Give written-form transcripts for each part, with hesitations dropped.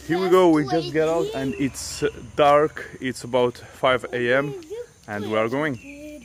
Here we go, we just get out and it's dark, it's about 5 AM and we are going.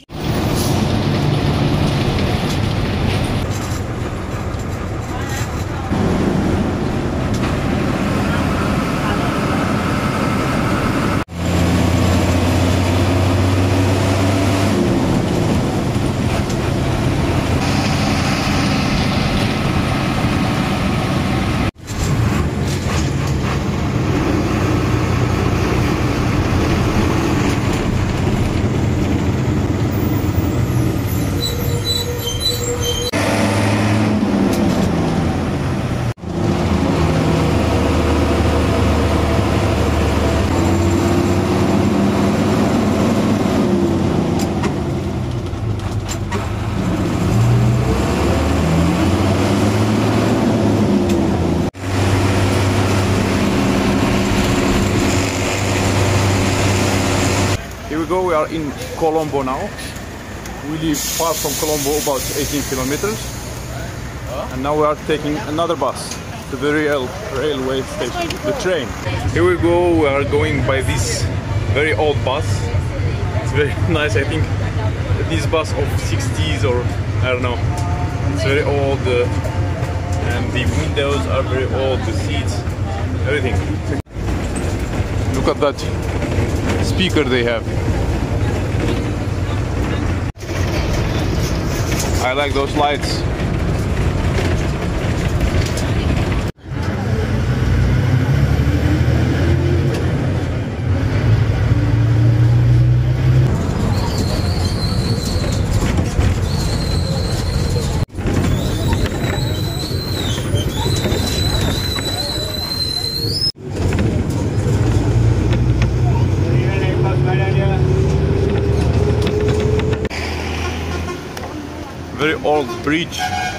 We are in Colombo now. We live far from Colombo, about 18 kilometers. And now we are taking another bus to the railway station, the train. Here we go, we are going by this very old bus. It's very nice, I think this bus of 60s or I don't know. It's very old and the windows are very old, the seats, everything. Look at that speaker they have. I like those lights. Very old bridge.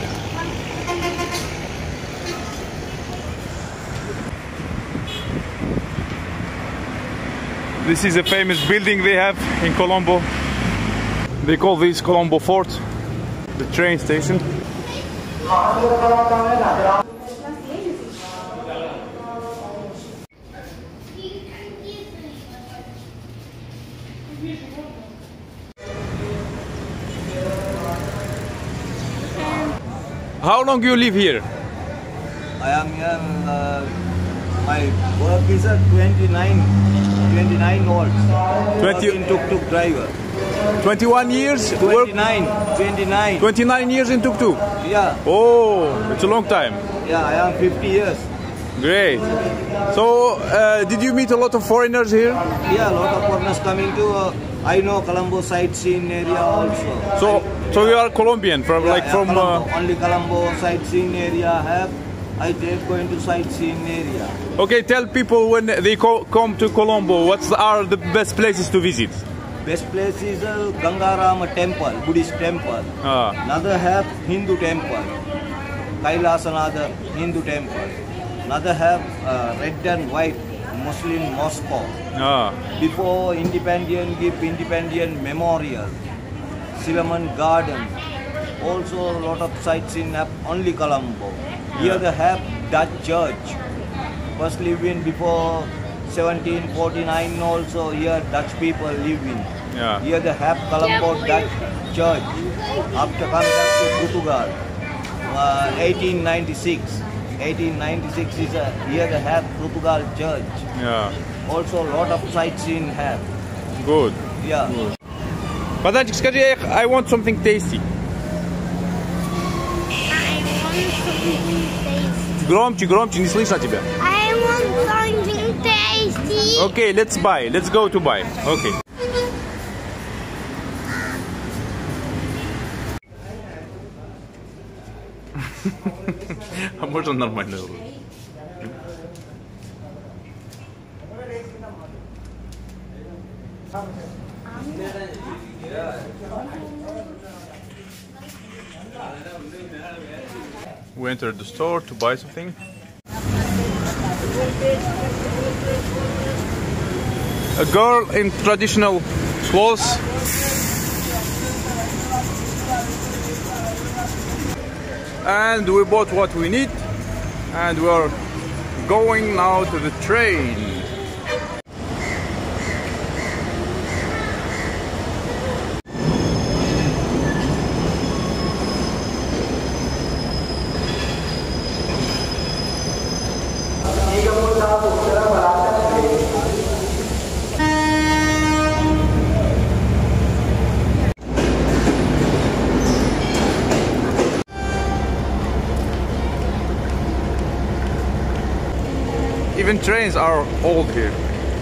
This is a famous building they have in Colombo. They call this Colombo Fort, the train station. How long do you live here? I am here, my work is at 29 volts. 20 in tuk-tuk driver. 21 years? 29 years in tuk-tuk? Yeah. Oh, it's a long time. Yeah, I am 50 years. Great. So, did you meet a lot of foreigners here? Yeah, a lot of foreigners coming to, I know Colombo sightseeing area also. So you are Colombian, from Colombo, only Colombo sightseeing area I have. I just going to sightseeing area. Okay, tell people when they come to Colombo, what are the best places to visit? Best place is Gangarama temple, Buddhist temple. Another have Hindu temple. Kailas another Hindu temple. Another have red and white Muslim mosque. Before independence, give independence memorial. Silverman Garden. Also a lot of sites in only Colombo. Here they have Dutch church. First live in before 1749 also here Dutch people live in. Here they have Colombo Dutch church. After coming back to Portugal, 1896. 1896 is here they have Portugal church. Also a lot of sites in have. Good. Yeah. Good. Богданчик, скажи, I want something tasty. Громче, громче, не слышно тебя. I want something tasty. Okay, let's buy. Let's go to buy. Okay. А можно нормально? We entered the store to buy something. A girl in traditional clothes. And we bought what we need and we are going now to the train. Even trains are old here.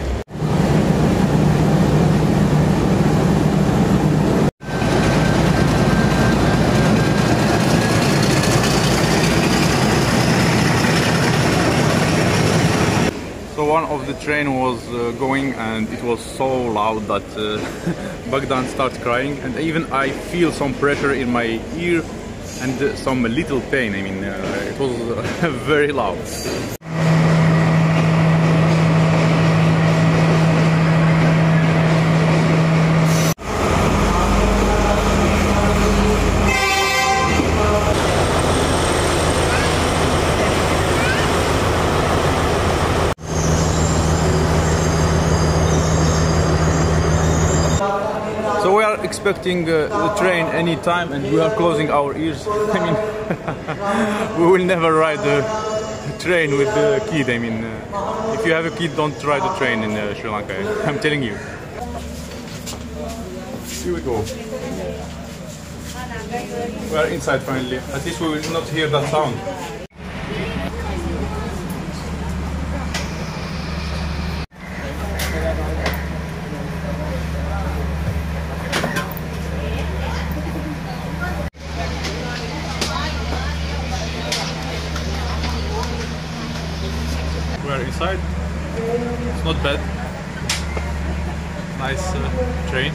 So one of the train was going and it was so loud that Bogdan started crying, and even I feel some pressure in my ear and some little pain. I mean, it was very loud. So we are expecting the train any time, and we are closing our ears. I mean, we will never ride the train with the kid. I mean, if you have a kid, don't ride the train in Sri Lanka. I'm telling you. Here we go. We are inside finally. At least we will not hear that sound. We are inside. It's not bad. Nice train.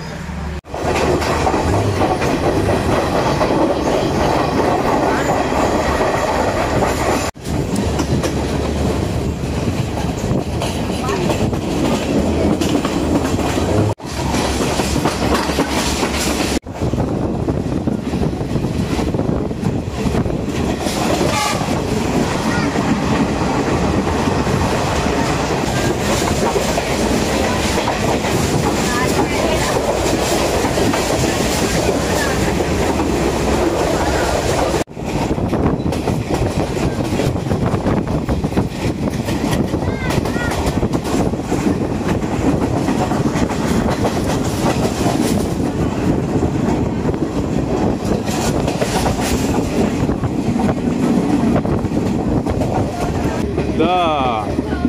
Да.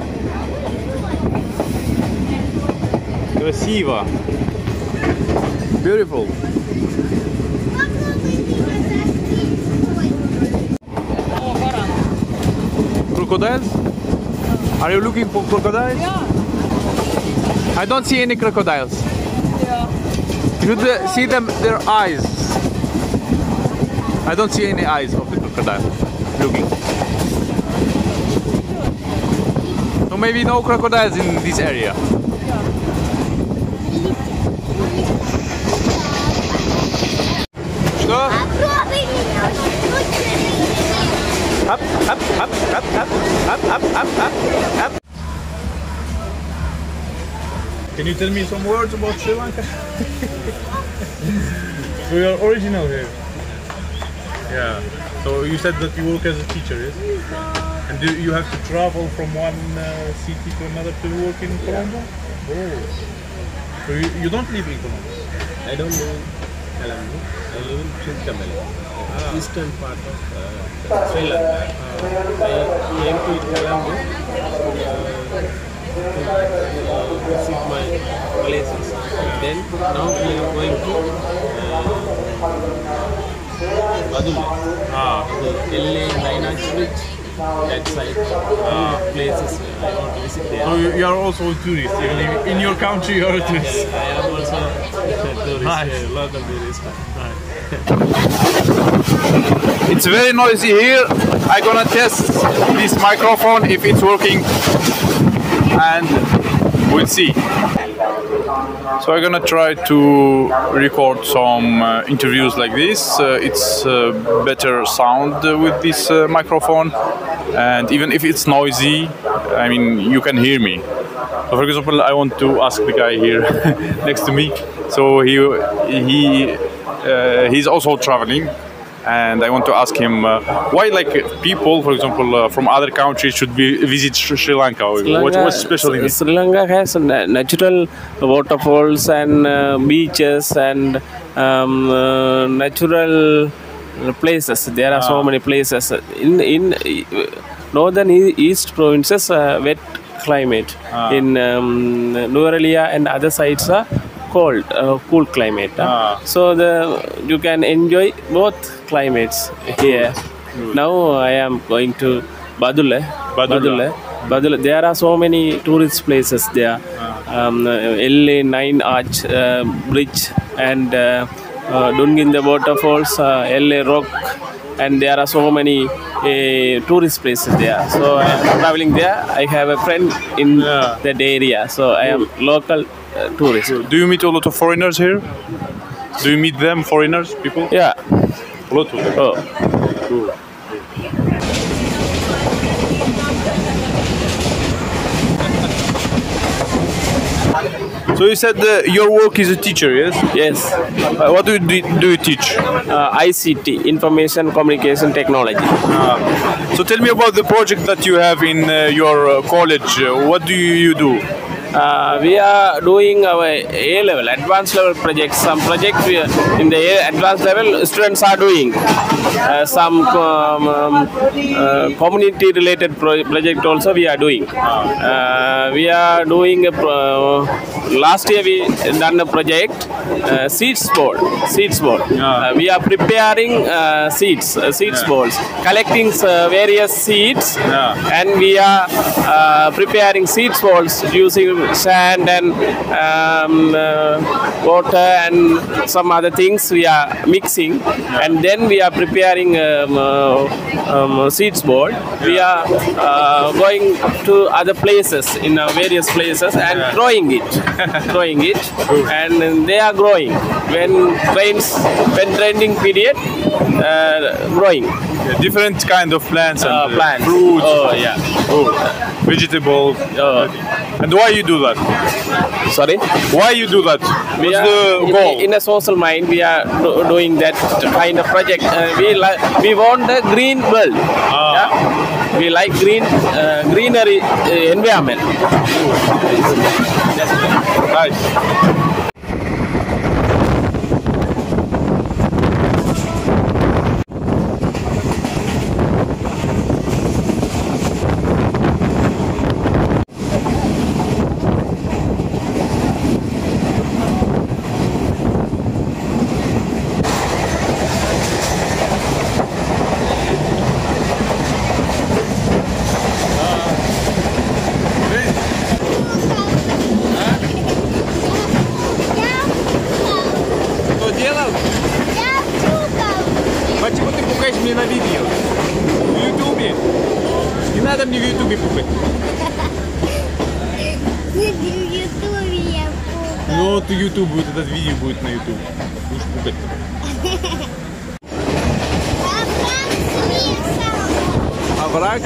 Красиво. Beautiful. Crocodiles? Are you looking for crocodiles? Yeah. I don't see any crocodiles. Yeah. You should see them, their eyes. I don't see any eyes of the crocodile looking. So maybe no crocodiles in this area. Что? Up, up, up, up, up, up, up, up, up, up. Can you tell me some words about Sri Lanka? So you are original here. Yeah. So you said that you work as a teacher, yes? And do you have to travel from one city to another to work in Colombo? Oh. So you don't live in Colombo? I don't live in Colombo. I live in Chintamali, eastern part of Sri Lanka. I came to Colombo to visit my places. Then now we are going to Badula. The LA Line Bridge. That side places I want to visit there. So you are also a tourist. Even in your country you are a tourist. Yes, I am also a tourist, Nice. local tourist. It's very noisy here. I'm gonna test this microphone if it's working, and we'll see. So I'm gonna try to record some interviews like this. It's better sound with this microphone, and even if it's noisy, I mean you can hear me. So for example, I want to ask the guy here next to me. So he's also traveling. And I want to ask him why, like people, for example, from other countries should visit Sri Lanka. What's special in it? Sri Lanka has natural waterfalls and beaches and natural places. There are so many places in northern east provinces. Wet climate. In Nuwara and other sides are cold, cool climate. So you can enjoy both climates here. Now I am going to Badula. There are so many tourist places there. LA 9 Arch Bridge and Dunginda waterfalls, LA Rock, and there are so many tourist places there. So I am traveling there. I have a friend in that area, so I am local tourist. Do you meet a lot of foreigners here? Do you meet them, foreigners, people? Yeah. A lot of them. Oh. Cool. So you said your work is a teacher, yes? Yes. What do you teach? ICT, Information Communication Technology. So tell me about the project that you have in your college. What do you do? We are doing our A-level, advanced level projects. Some projects in the advanced level students are doing. Some community related project also we are doing. We are doing last year we done a project seeds board. We are preparing seeds balls, collecting various seeds, and we are preparing seeds balls using sand and water and some other things we are mixing, and then we are preparing seeds board. We are going to other places in various places and growing it, and they are growing when training period, growing. Different kind of plants and plants, fruits. Vegetables. And why you do that? Sorry? Why you do that? What's the goal? In a social mind, we are doing that kind of project. We want a green world. Yeah? We like greenery environment. Nice. Почему ты пукаешь мне на видео? В Ютубе? Не надо мне в Ютубе пукать. В Ютубе я пукаю. Ну, ты Ютуб будет, этот видео будет на Ютуб. Будешь пукать. А враг?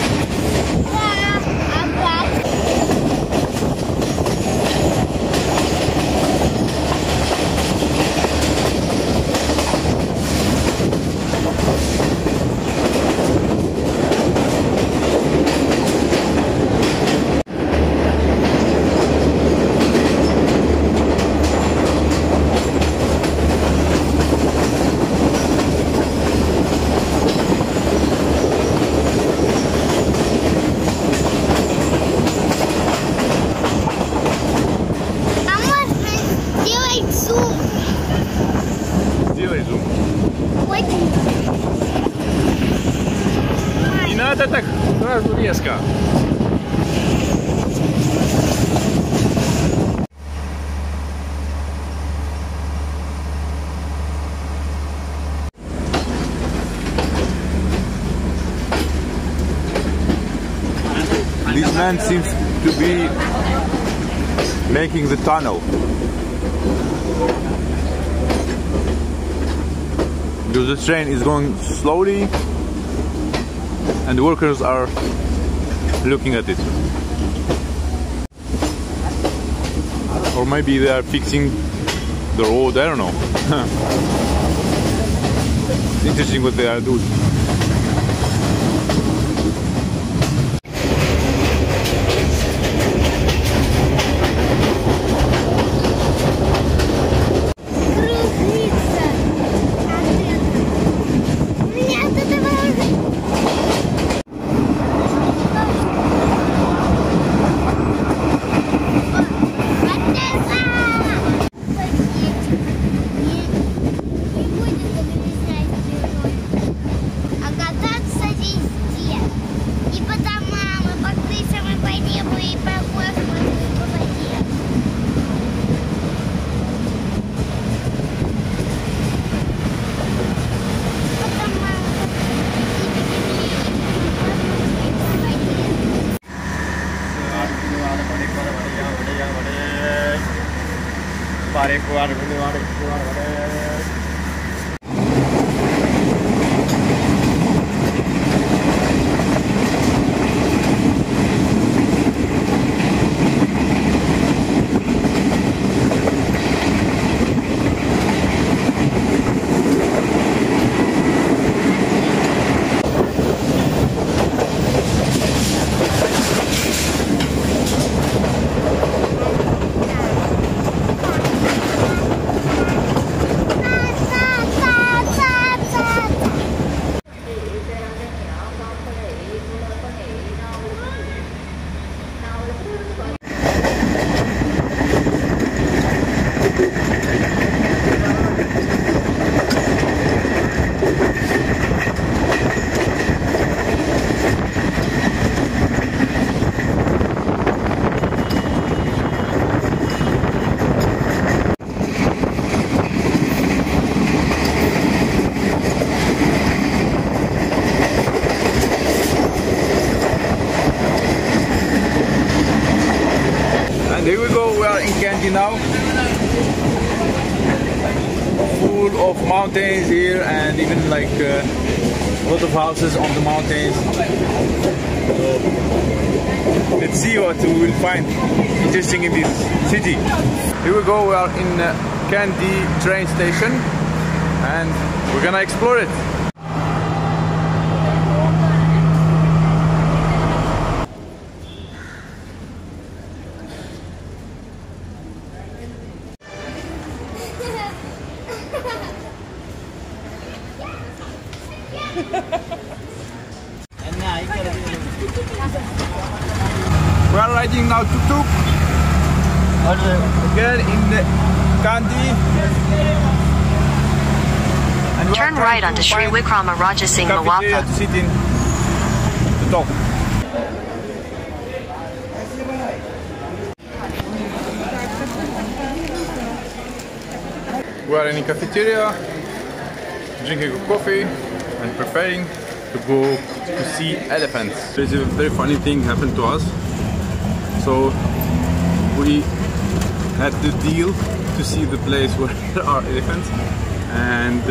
Сделай зум. Не надо так сразу резко. This man seems to be making the tunnel. Because the train is going slowly and the workers are looking at it. Or maybe they are fixing the road, I don't know. Interesting what they are doing. And here we go, we are in Kandy now. Full of mountains here and even like a lot of houses on the mountains. So let's see what we will find interesting in this city. Here we go, we are in Kandy train station and we're gonna explore it. We are riding now tuk-tuk again in the Kandy. And turn right onto Sri Wikrama Raja Singh Mawappa. To sit in the top. We are in a cafeteria, drinking a coffee and preparing to go to see elephants. There's a very funny thing happened to us. So we had the deal to see the place where there are elephants, and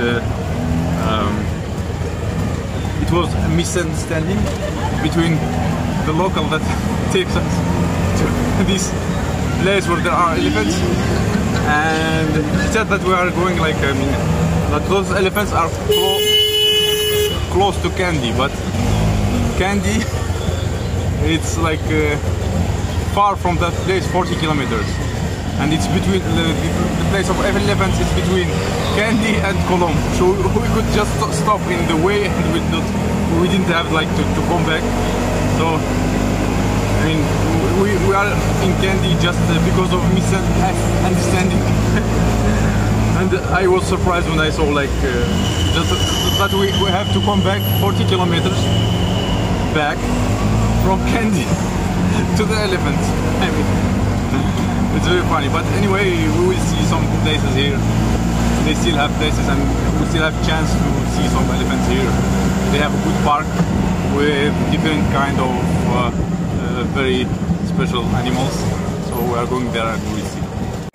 it was a misunderstanding between the local that takes us to this place where there are elephants, and he said that we are going like, I mean, that those elephants are close to Kandy, but Kandy, it's like far from that place, 40 kilometers, and it's between the place of elephants is between Kandy and Colombo, so we could just stop in the way and we didn't have like to come back. So I mean, we are in Kandy just because of misunderstanding. And I was surprised when I saw like just that we have to come back 40 kilometers back from Kandy to the elephants. I mean, it's very funny. But anyway, we will see some places here. They still have places, and we still have chance to see some elephants here. They have a good park with different kind of very special animals. So we are going there and we will see.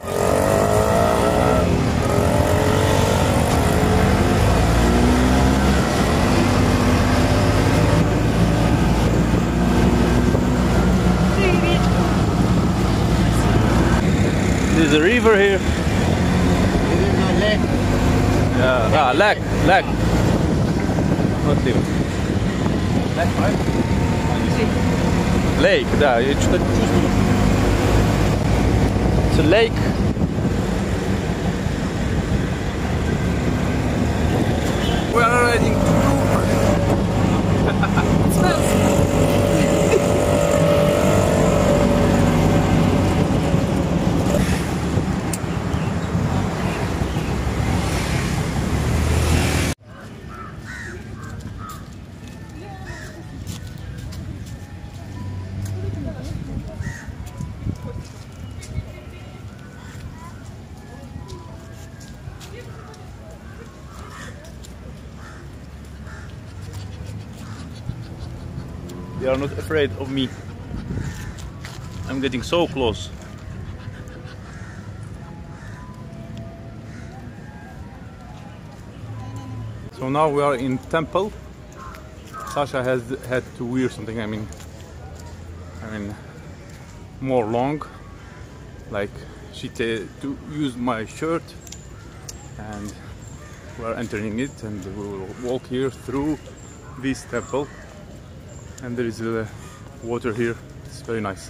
There's a river here. There is a lake. Yeah, lake. Not river. Lake, right? Lake, да, я что-то чувствую. It's a lake. We are riding through. It smells. They are not afraid of me. I'm getting so close. So now we are in temple. Sasha has had to wear something. I mean, more long. Like she to use my shirt, and we are entering it, and we will walk here through this temple. And there is water here. It's very nice.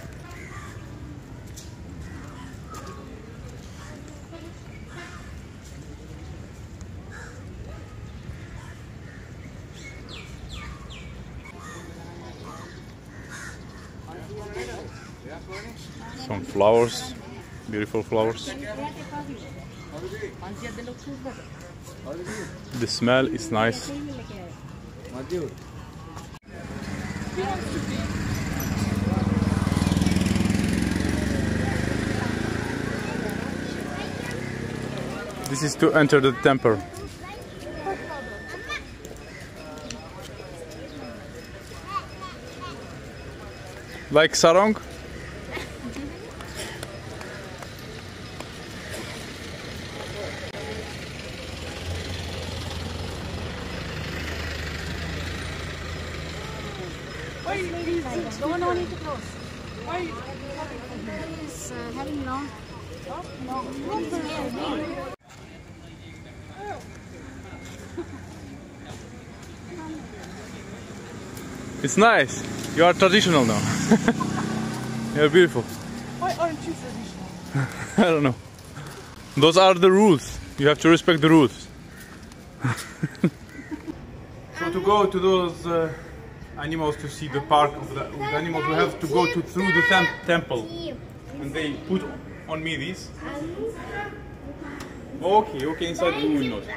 Some flowers, beautiful flowers. The smell is nice. This is to enter the temple. Like sarong? No need to close. He's having long. It's nice. You are traditional now. You're beautiful. Why aren't you traditional? I don't know. Those are the rules. You have to respect the rules. So to go to those animals, to see the park of the with animals, we have to go through the temple. And they put on me this. Okay, inside we will not.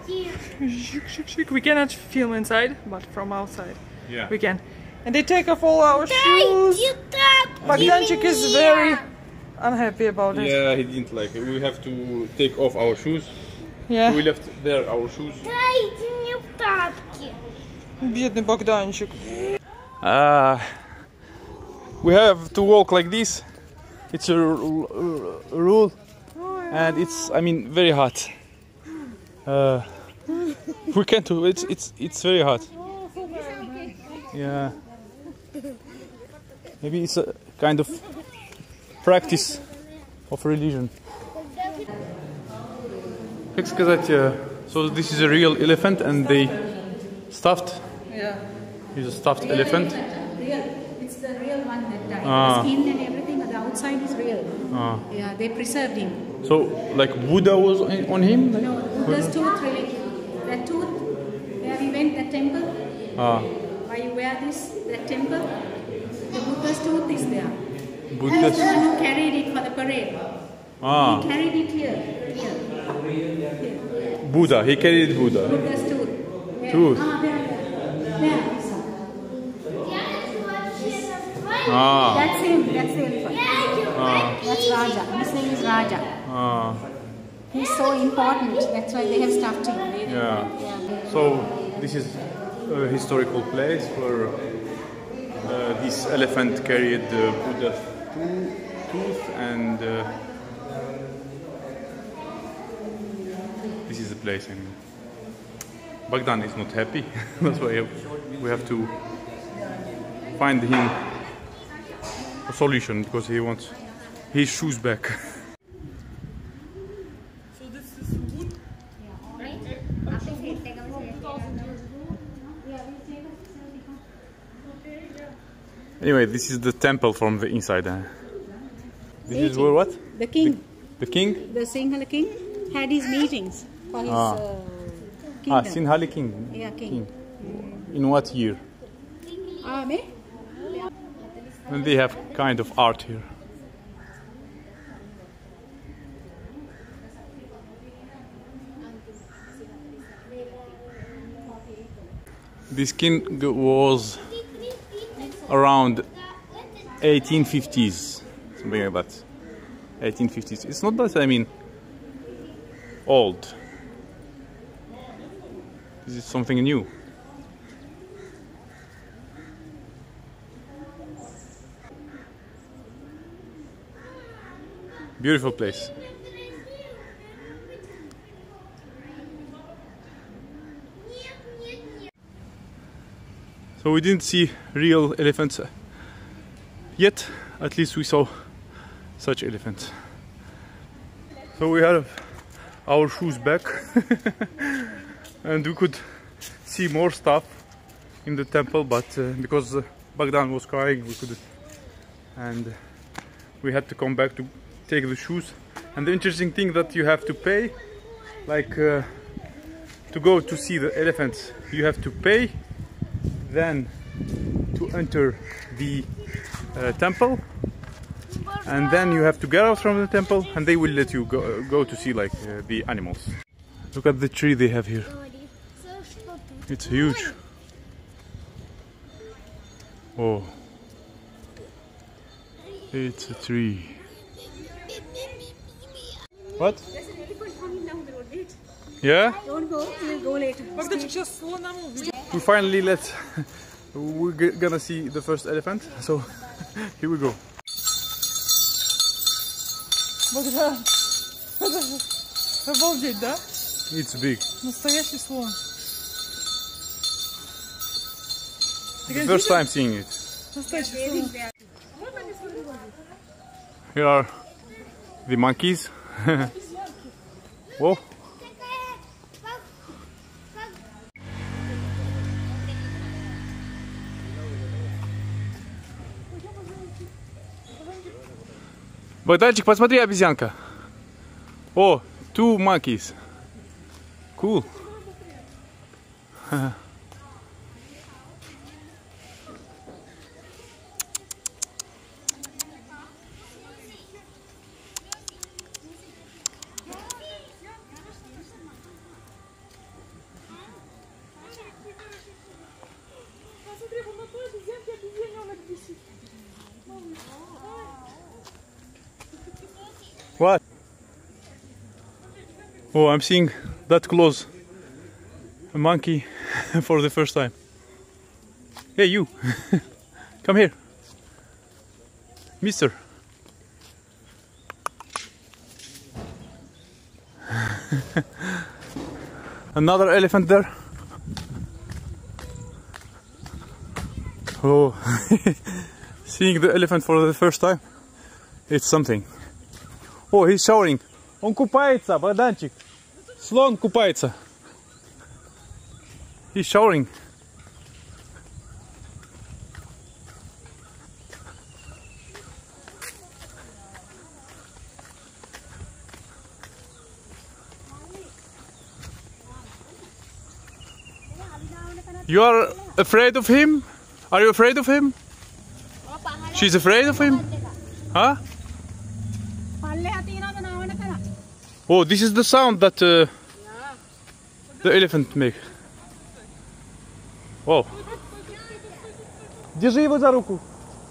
We cannot film inside, but from outside Yeah. we can. And they take off all our shoes. Bogdanchik is very unhappy about it. Yeah, he didn't like it. We have to take off our shoes. Yeah. We left there our shoes. Бедный Богданчик. We have to walk like this. It's a rule, and it's very hot. We can't do it. It's very hot. Yeah. Maybe it's a kind of practice of religion. Как сказать? So this is a real elephant, and they stuffed. Yeah. He's a stuffed elephant. Real. It's the real one that died. The skin and everything on the outside is real. Yeah, they preserved him. So like Buddha was on him? Like? No, Buddha's tooth really. That tooth, where we went, that temple. Why you wear this? That temple. The Buddha's tooth is there. Buddha's. He's the one who carried it for the parade. He carried it here. Buddha. He carried Buddha. Buddha's tooth. Where? Tooth. There. That's him. That's the elephant. That's Raja. His name is Raja. He's so important. That's why they have stuffed him. Yeah. So this is a historical place where this elephant carried the Buddha tooth, and this is the place. I mean, Bogdan is not happy. That's why we have to find him a solution, because he wants his shoes back. So this is wood. Anyway, this is the temple from the inside. This is where what? The king, The king? the Sinhala king, had his meetings for his Ah, kingdom. Sinhali king. Yeah, king. In what year? Me? And they have kind of art here. This king was around 1850s, something like that. 1850s. It's not that, I mean, old. This is something new. Beautiful place. So we didn't see real elephants yet. At least we saw such elephants. So we have our shoes back and we could see more stuff in the temple, but because Bogdan was crying, we couldn't, and we had to come back to take the shoes. And the interesting thing that you have to pay, like to go to see the elephants, you have to pay then to enter the temple, and then you have to get out from the temple and they will let you go to see like the animals. Look at the tree they have here. It's huge. Oh, it's a tree. What? There's an elephant coming down the road. Wait. Yeah? Don't go. We'll go later. We finally we're gonna see the first elephant, so here we go. Богдан, обалдеть, да? It's big. Настоящий слон. The first time seeing it. Настоящий слон. Here are the monkeys. Whoa. Богданчик, посмотри, обезьянка. О, two monkeys. Cool. What? Oh, I'm seeing that close a monkey for the first time. Hey, you! Come here, mister. Another elephant there. Oh, seeing the elephant for the first time, it's something. О, he's showering. Он купается, Богданчик. Слон купается. He's showering. You are afraid of him? Are you afraid of him? She's afraid of him? Huh? Oh, this is the sound that the elephant makes. Oh. Держи его за руку.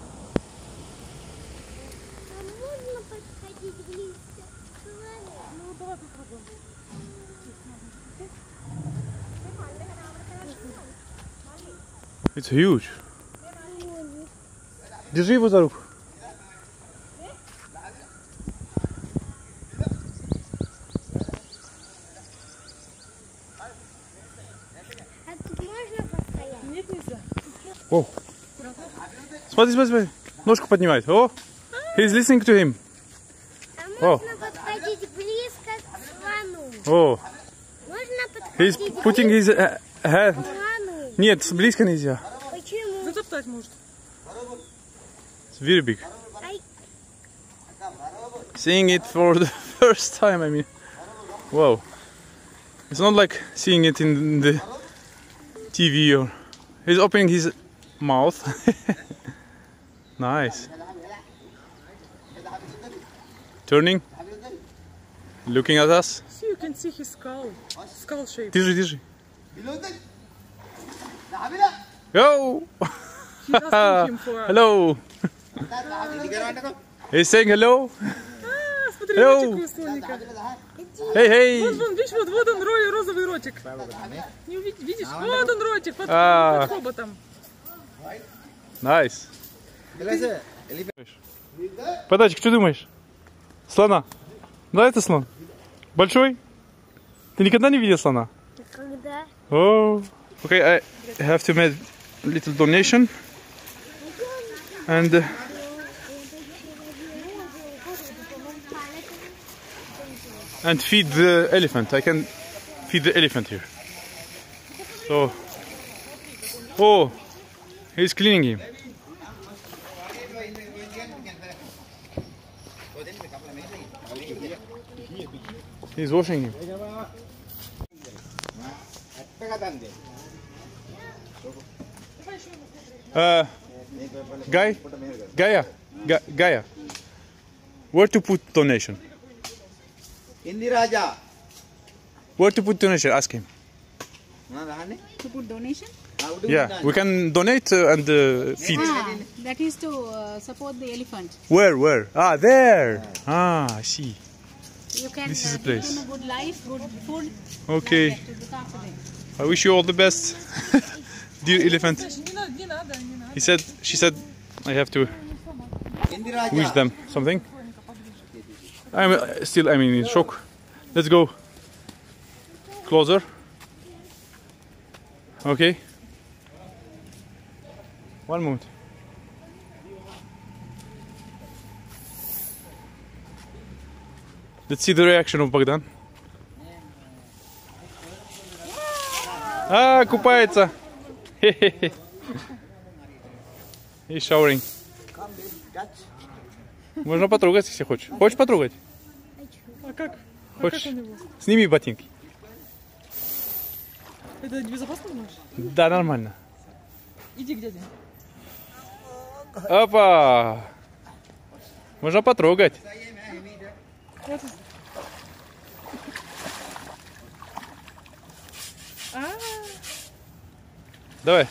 It's huge. Держи его за руку. О. Смотри, смотри, смотри. Ножку поднимает. О. He's listening to him. Можно подходить близко к слону. О. Можно He's подходить putting his hand. к слону. Нет, близко нельзя. Почему? Затоптать может. It's very big. Ай. Seeing it for the first time, I mean. Wow. It's not like seeing it in the TV or... He's opening his mouth. Nice. Turning. Looking at us. See, you can see his skull. Skull shape. Держи, держи. Go! He's asking him for... Hello. He's saying hello. Смотри, Hello. ротик у слоника. Hey, hey. Вон, видишь, вот он, розовый ротик. Не видишь? Вот он ротик, под хоботом. Nice. Подачик, что думаешь? Слона. Да, это слон. Большой? Ты никогда не видел слона? Когда? Oh. Okay, I have to make a little donation. And feed the elephant. I can feed the elephant here. So, oh, he's cleaning him. He's washing him. Gaia, where to put donation? Indiraja. Where to put donation? Ask him. To put donation? Yeah, we can donate and feed. That is to support the elephant. Where? Ah, there. Ah, I see. You can This is the give place. them a good life, good food. Okay. To look after them. I wish you all the best, dear elephant. Не надо. She said, I have to wish them something. I'm still, in shock. Let's go closer. Okay. One moment. Let's see the reaction of Bogdan. А, купается. И showering. Можно потрогать, если хочешь. Хочешь потрогать? А как? Хочешь? Как у него? Сними ботинки. Это безопасно, думаешь? Да, нормально. Иди к дяде. Опа! Можно потрогать. Давай.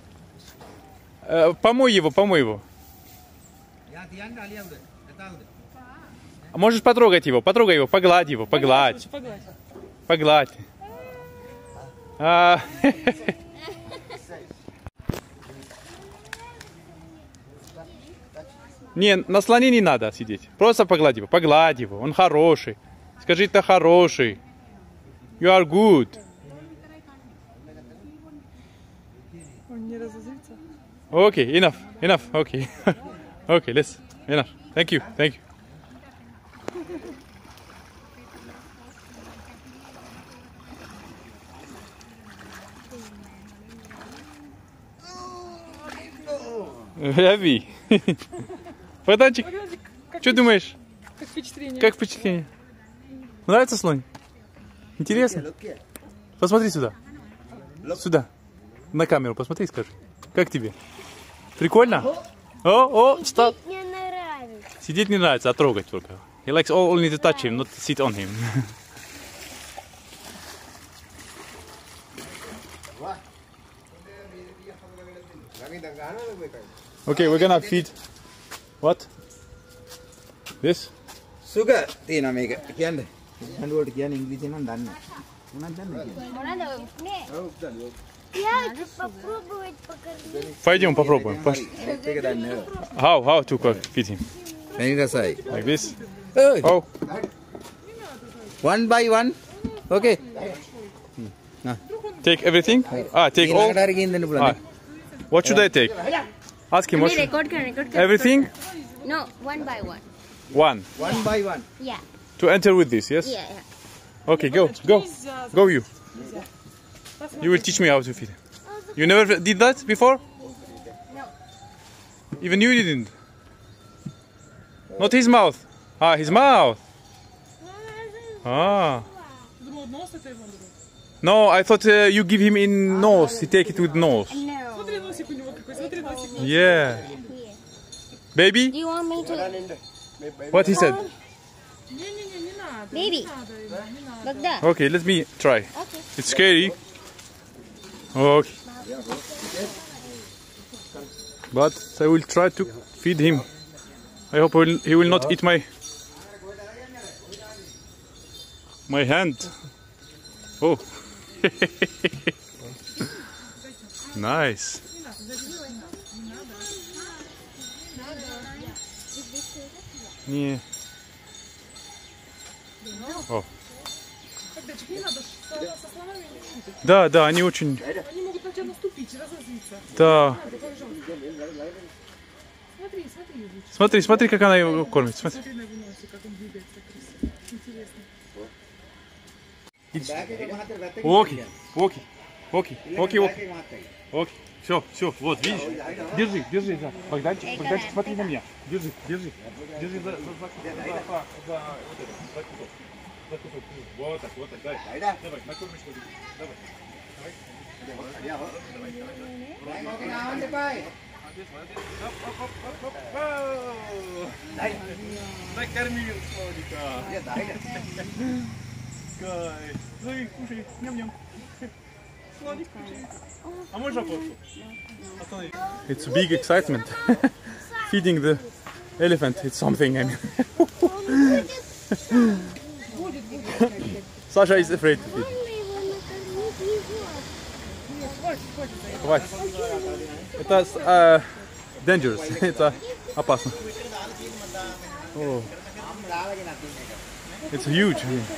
Помой его. Можешь потрогать его, погладь его. Погладь. Не, на слоне не надо сидеть. Просто погладь его. Он хороший. Скажи, ты хороший. You are good. Он не разозлится. Okay, enough. Okay. Okay, enough. Thank you. Heavy. Богданчик, что думаешь? Как впечатление? Нравится слон? Интересно? Посмотри сюда. На камеру посмотри и скажи. Как тебе? Прикольно? Стоп. Мне нравится. Сидеть не нравится, а трогать только. He likes only to touch him, not to sit on him. Okay, we're gonna feed. What? This? Sugar. තියෙනවා මේක. කියන්නේ. හඬුවට කියන්නේ ඉංග්‍රීසියෙන් නම් දන්නේ නැහැ. මොනවද දන්නේ කියන්නේ? ඔව් දන්නේ. Я хочу попробовать покормить. Пойдем попробуем. ඒක දන්නේ නැහැ. How to feed him? Very රසයි. Like this? Oh. Oh. One by one. Okay. Take everything? Take all? What should I take? Ask him. What should... Everything? No, one by one. One. One by one. Yeah. To enter with this, yes? Yeah. Okay, go you. You will teach me how to feed. You never did that before? No. Even you didn't. Not his mouth. Ah, his mouth. Ah. No, I thought you give him in nose. He take it with nose. No. Yeah. Baby? Do you want me to? What he said? Baby. Look that. Okay, let me try. Okay. It's scary. Okay. But I will try to feed him. I hope he will not eat my hand. Oh. Nice. Yeah. О. Да, они очень... Они могут на тебя наступить, разозлиться. Да. Смотри. Смотри, как она его кормит. Смотри. Смотри на его носик, как он двигается красиво. Интересно. Окей. Все, вот, видишь? Держи, да. Богданчик, смотри на меня. Держи за кусок. Вот так, дай. Давай, на кормочку. Давай. Накормил слоника. Кушай, ням-ням. Слоник, кушай. А можно фотку? It's a big excitement. Feeding the elephant, it's something, I mean. Sasha is afraid to feed. Хватит. Это dangerous. Это опасно. Oh. It's huge.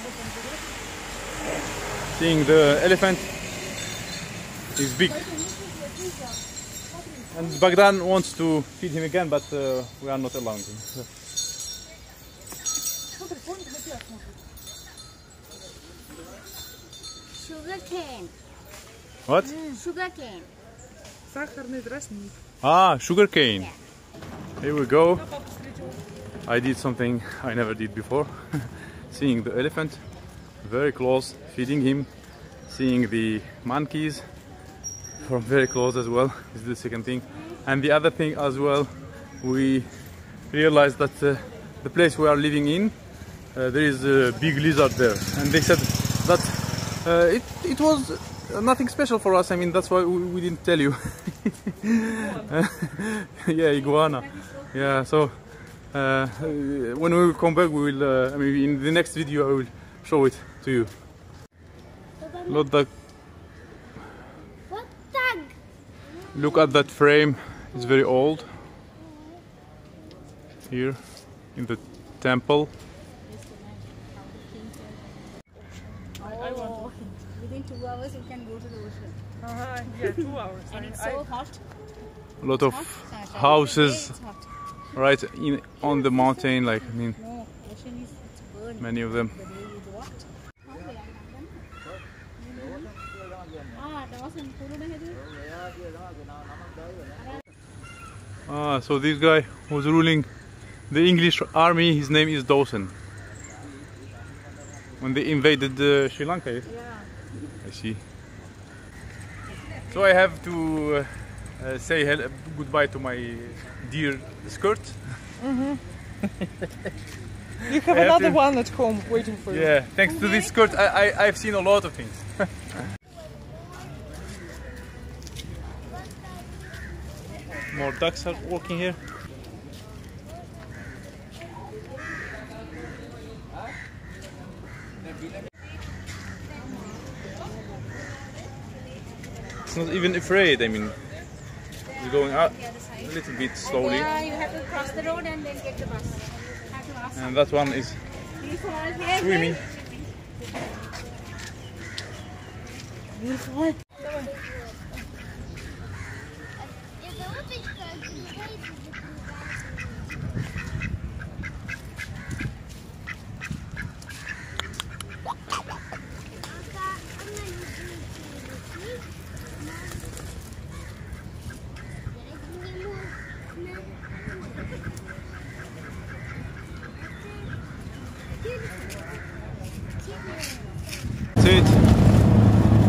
Seeing the elephant is big. And Bagdan wants to feed him again, but we are not allowing him. Sugar cane. What? Sugar cane. Сахарный тростник. Ah, sugar cane. Here we go. I did something I never did before. Seeing the elephant very close, feeding him. Seeing the monkeys from very close as well is the second thing. And the other thing as well, we realized that the place we are living in, there is a big lizard there. And they said that it was nothing special for us. I mean, that's why we didn't tell you. Yeah, iguana. Yeah, so when we will come back, we will. I mean, in the next video, I will show it to you. Look at that frame. It's very old. Here in the temple. Within 2 hours, you can go to the ocean. Yeah, 2 hours. And it's so hot. A lot of houses right on the mountain, like I mean, No, ocean is it's burned. many of them. The day you walked. So this guy was ruling the English army. His name is Dawson. When they invaded Sri Lanka. Yeah. I see. So I have to say goodbye to my dear skirt. You have another one at home waiting for you. Yeah, thanks to this skirt, I've seen a lot of things. More ducks are walking here. It's not even afraid, I mean, it's going out a little bit slowly. Yeah, you have to cross the road and then get the bus. Have to ask. And that one is swimming.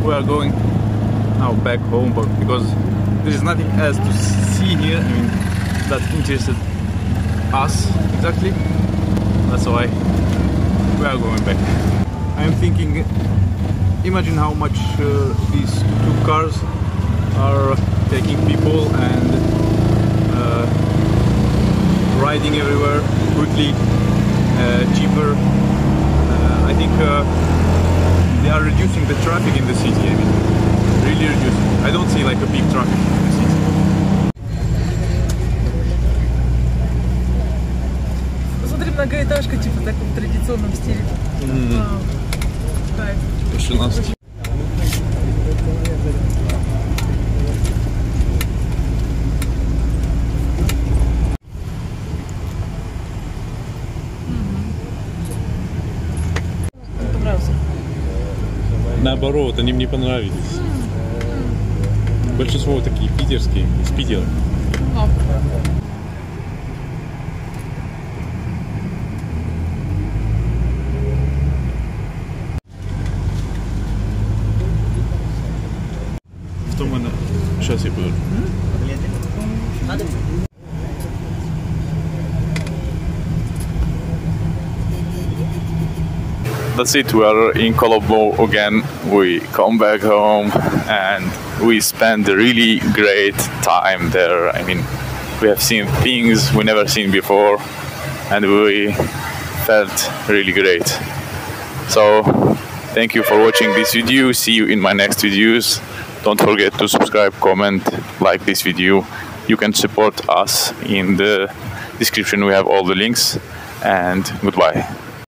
we are going now back home, but because there is nothing else to see here, I mean, that interested us exactly. That's why we are going back. I'm thinking, imagine how much these two cars are taking people and riding everywhere quickly, cheaper. I think they are reducing the traffic in the city. I mean, really reducing. I don't see like a big traffic in the city. Посмотри, многоэтажка, типа в таком традиционном стиле. Кайф. Наоборот, они мне понравились. Большинство такие питерские, из Питера. Что мы на... Сейчас я буду. That's it, we are in Colombo again. We come back home and we spend a really great time there. I mean, we have seen things we never seen before and we felt really great. So thank you for watching this video. See you in my next videos. Don't forget to subscribe, comment, like this video. You can support us in the description. We have all the links, and goodbye.